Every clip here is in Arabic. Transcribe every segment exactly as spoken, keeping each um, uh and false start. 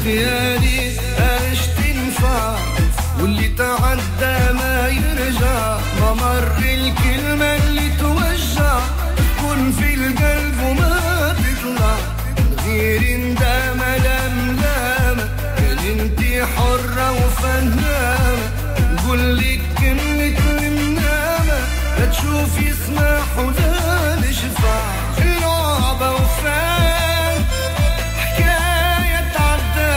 خيالي اش تنفع واللي تعدى ما يرجع. ممر الكلمة اللي توجع تكون في القلب وما تطلع غير اندامة لملامة. كان انتي حرة وفهامة نقولك كلمة المنامة لا تشوفي سماح ولا نشفع. لعبة وفان حكاية تعدى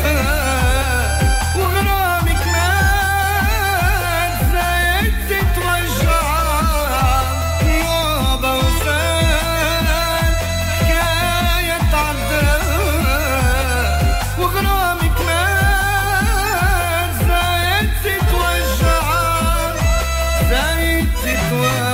وغرامك مات زايد تتوجع. لعبة وفان حكاية تعدى وغرامك مات زايد تتوجع زايد تتوجع.